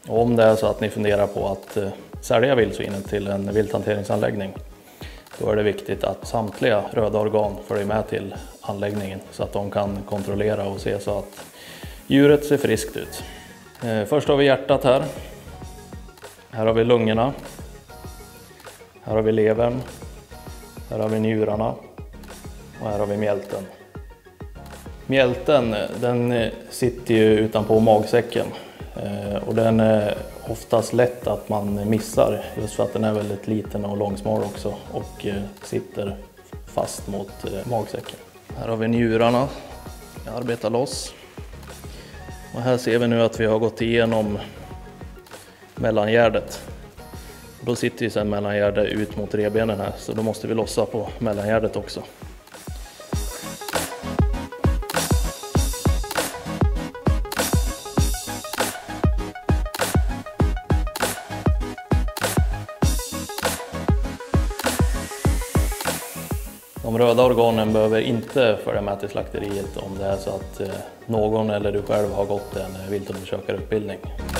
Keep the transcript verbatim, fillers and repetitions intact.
Och om det är så att ni funderar på att sälja vildsvinet till en vilthanteringsanläggning, då är det viktigt att samtliga röda organ följer med till anläggningen så att de kan kontrollera och se så att djuret ser friskt ut. Först har vi hjärtat här. Här har vi lungorna. Här har vi levern. Här har vi njurarna. Och här har vi mjälten. Mjälten, den sitter ju utanpå magsäcken. Och den är oftast lätt att man missar just för att den är väldigt liten och långsmal också och sitter fast mot magsäcken. Här har vi njurarna. Jag arbetar loss. Och här ser vi nu att vi har gått igenom mellangärdet. Då sitter ju sedan mellangärdet ut mot revbenen här, så då måste vi lossa på mellangärdet också. De röda organen behöver inte följa med till slakteriet om det är så att någon eller du själv har gått en viltundersökarutbildning.